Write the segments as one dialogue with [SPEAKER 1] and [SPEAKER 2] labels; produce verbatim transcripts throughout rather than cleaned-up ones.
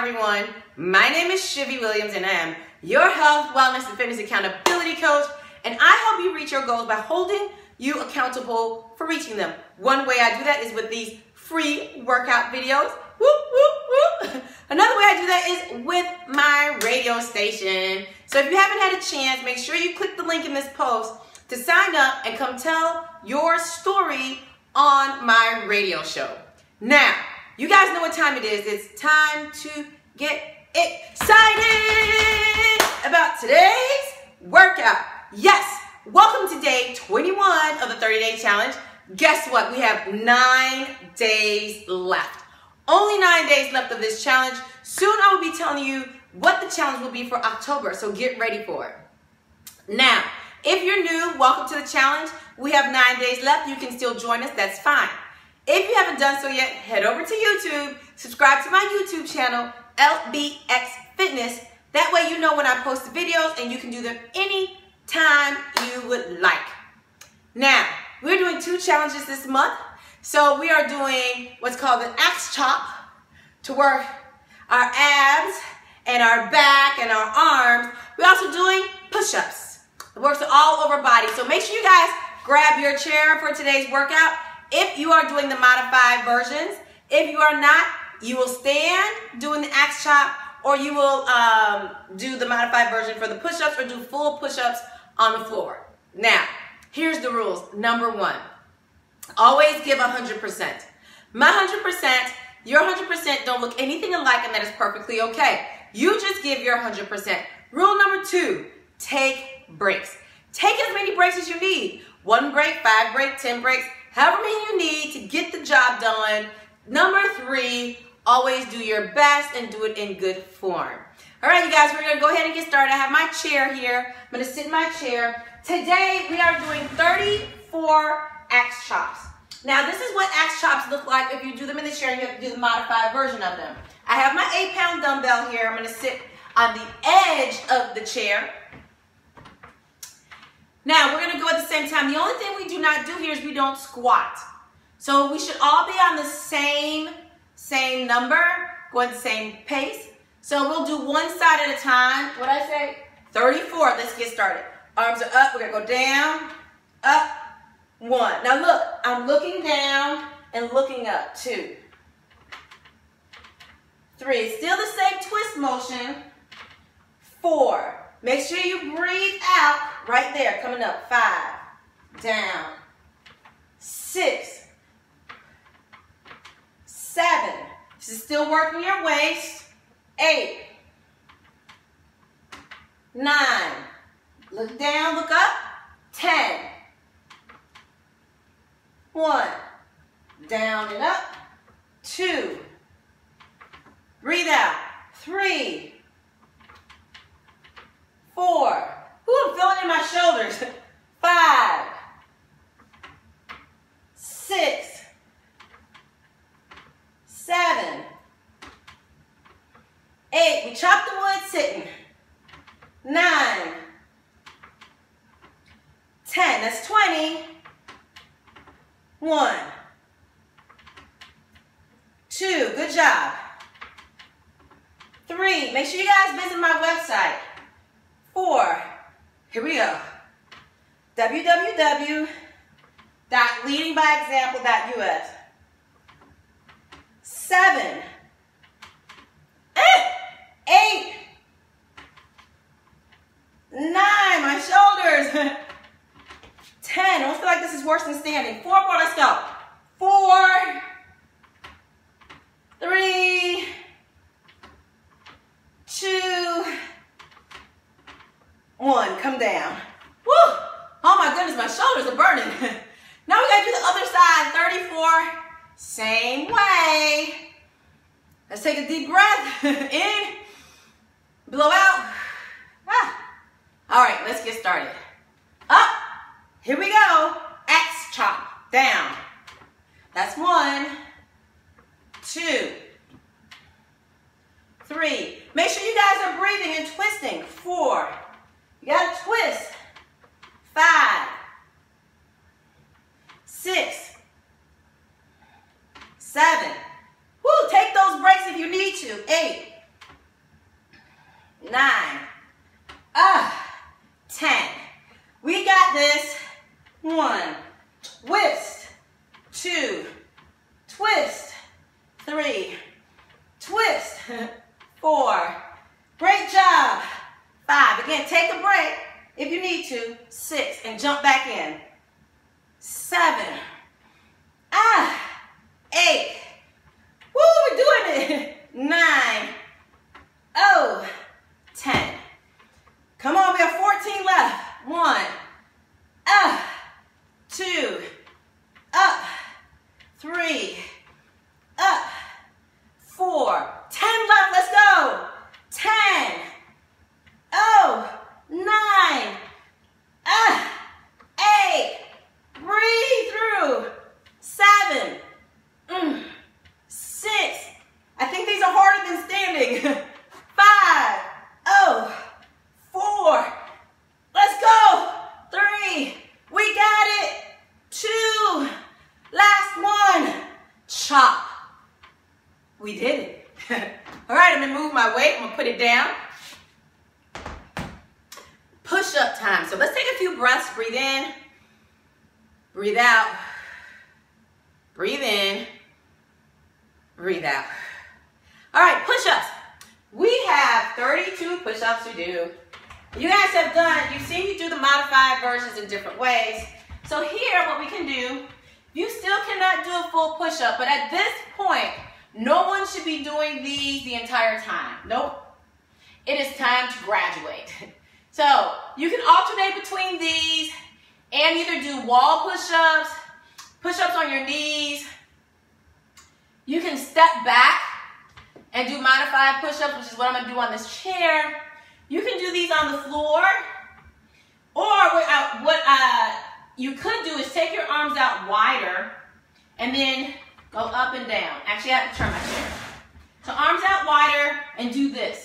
[SPEAKER 1] everyone. My name is Shivy Williams and I am your health, wellness, and fitness accountability coach, and I help you reach your goals by holding you accountable for reaching them. One way I do that is with these free workout videos. Whoop, whoop, whoop. Another way I do that is with my radio station. So if you haven't had a chance, make sure you click the link in this post to sign up and come tell your story on my radio show. Now, you guys know what time it is. It's time to get excited about today's workout. Yes, welcome to day twenty-one of the thirty day challenge. Guess what? We have nine days left. Only nine days left of this challenge. Soon I will be telling you what the challenge will be for October, so get ready for it. Now, if you're new, welcome to the challenge. We have nine days left. You can still join us. That's fine. If you haven't done so yet, head over to YouTube, subscribe to my YouTube channel, L B X Fitness. That way you know when I post the videos and you can do them anytime you would like. Now, we're doing two challenges this month. So we are doing what's called an axe chop to work our abs and our back and our arms. We're also doing push-ups. It works all over body. So make sure you guys grab your chair for today's workout. If you are doing the modified versions, if you are not, you will stand doing the axe chop, or you will um, do the modified version for the push-ups, or do full push-ups on the floor. Now, here's the rules. Number one, always give one hundred percent. My one hundred percent, your one hundred percent don't look anything alike, and that is perfectly okay. You just give your one hundred percent. Rule number two, take breaks. Take as many breaks as you need. One break, five breaks, ten breaks. However many you need to get the job done. Number three, always do your best and do it in good form. All right, you guys, we're going to go ahead and get started. I have my chair here. I'm going to sit in my chair. Today, we are doing thirty-four axe chops. Now, this is what axe chops look like if you do them in the chair and you have to do the modified version of them. I have my eight pound dumbbell here. I'm going to sit on the edge of the chair. Now, we're going to go at the same time. The only thing we do not do here is we don't squat. So we should all be on the same, same number, go at the same pace. So we'll do one side at a time. What did I say? thirty-four. Let's get started. Arms are up. We're going to go down, up, one. Now look, I'm looking down and looking up. Two. Three. Still the same twist motion. Four. Make sure you breathe out right there, coming up. Five, down, six, seven. This is still working your waist. Eight, nine. Look down, look up. Ten. One, down and up. Two. Breathe out. Three. Four. Ooh, I'm feeling it in my shoulders. Five. Six. Seven. Eight. We chop the wood sitting. Nine. Ten. That's twenty. One. Two. Good job. Three. Make sure you guys visit my website. Four, here we go, w w w dot leading by example dot u s. Seven, eight, nine, my shoulders. Ten, I almost feel like this is worse than standing. Four more, let's go. Four, three, two, one, come down. Woo! Oh my goodness, my shoulders are burning. Now we gotta do the other side, thirty-four. Same way. Let's take a deep breath. In, blow out. Ah. All right, let's get started. Up, here we go. Axe chop, down. That's one, two, three. Make sure you guys are breathing and twisting. Four. You gotta twist. Five, six, seven. Woo, take those breaks if you need to. Eight, got this. One, twist, two, twist, three, twist, four. Great job. Five. Again, take a break if you need to. Six, and jump back in. Seven. Ah. Eight. Woo, we're doing it. Nine. Oh. Ten. Come on, we have fourteen left. One. Up. Two. Up. Three. Up. Four. Ten left. Let's go. Ten. Oh. Nine. Uh, eight. Breathe through. Seven. Mm, six. I think these are harder than standing. Five. Oh. Four. Let's go. Three. We got it. Two. Last one. Chop. We did it. All right, I'm gonna move my weight. I'm gonna put it down. Push-up time. So let's take a few breaths. Breathe in. Breathe out. Breathe in. Breathe out. All right, push-ups. We have thirty-two push-ups to do. You guys have done, you've seen me do the modified versions in different ways. So here, what we can do, you still cannot do a full push-up, but at this point, no one should be doing these the entire time. Nope. It is time to graduate. So you can alternate between these and either do wall push-ups, push-ups on your knees. You can step back and do modified push-ups, which is what I'm going to do on this chair. You can do these on the floor, or what, uh, what uh, you could do is take your arms out wider and then go up and down. Actually, I have to turn my chair. So arms out wider and do this.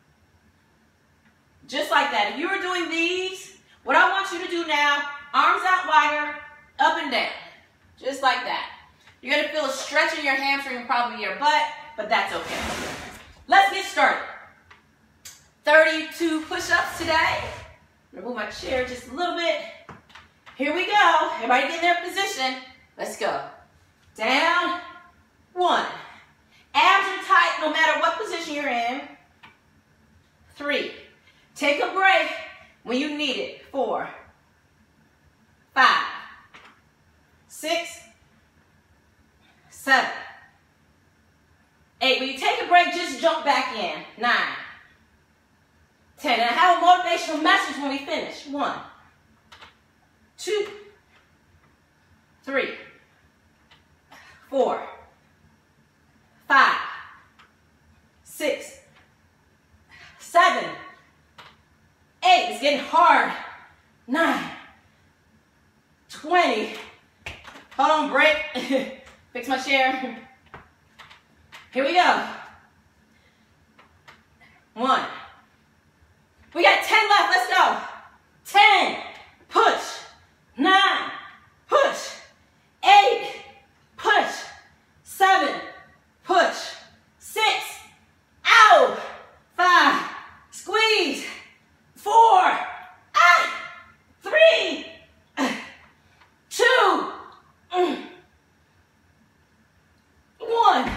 [SPEAKER 1] Just like that. If you were doing these, what I want you to do now, arms out wider, up and down. Just like that. You're going to feel a stretch in your hamstring and probably your butt, but that's okay. Let's get started. thirty-two push-ups today. I'm going to move my chair just a little bit. Here we go. Everybody get in their position. Let's go. Down. One. Abs are tight no matter what position you're in. Three. Take a break when you need it. Four. Five. Six. Seven. Eight. When you take a break, just jump back in. Nine. Ten. And I have a motivational message when we finish. One. Two. Three. Four. Five. Six. Seven. Eight. It's getting hard. Nine. Twenty. Hold on, break. Fix my chair. Here we go. One. We got ten left. Let's go. Ten. Push. Nine. Push. Eight. Push. Seven. Push. Six. Ow. Five. Squeeze. Four. Ah. Three. Two. One.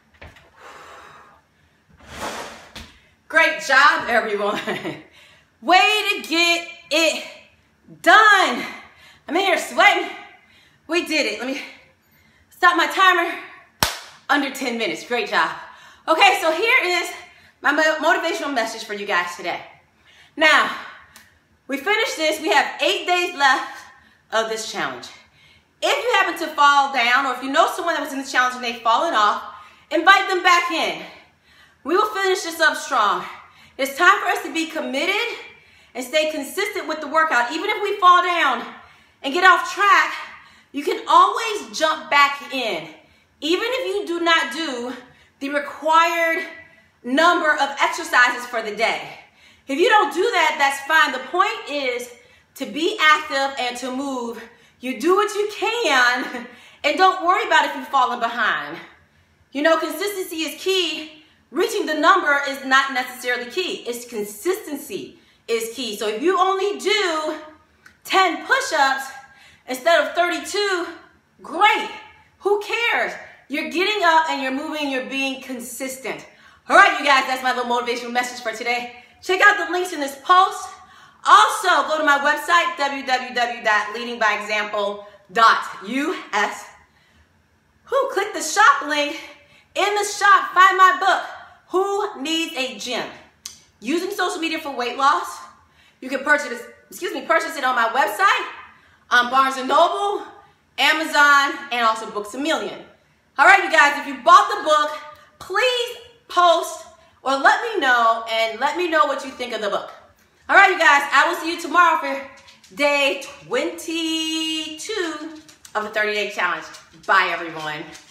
[SPEAKER 1] Great job, everyone. Way to get it done. I'm in here sweating. We did it. Let me stop my timer. Under ten minutes. Great job. Okay, so here is my motivational message for you guys today. Now, we finished this. We have eight days left of this challenge. If you happen to fall down, or if you know someone that was in the challenge and they've fallen off, invite them back in. We will finish this up strong. It's time for us to be committed and stay consistent with the workout. Even if we fall down and get off track, you can always jump back in. Even if you do not do the required number of exercises for the day. If you don't do that, that's fine. The point is to be active and to move. You do what you can and don't worry about if you've fallen behind. You know, consistency is key. Reaching the number is not necessarily key. It's consistency is key. So if you only do ten push-ups instead of thirty-two, great. Who cares? You're getting up and you're moving, you're being consistent. All right, you guys, that's my little motivational message for today. Check out the links in this post. Also, go to my website, w w w dot leading by example dot u s. Who click the shop link. In the shop, find my book, Who Needs a Gym? Using social media for weight loss. You can purchase it, excuse me, purchase it on my website, on Barnes and Noble, Amazon, and also Books A Million. All right, you guys, if you bought the book, please post or let me know and let me know what you think of the book. All right, you guys, I will see you tomorrow for day twenty-two of the thirty day challenge. Bye, everyone.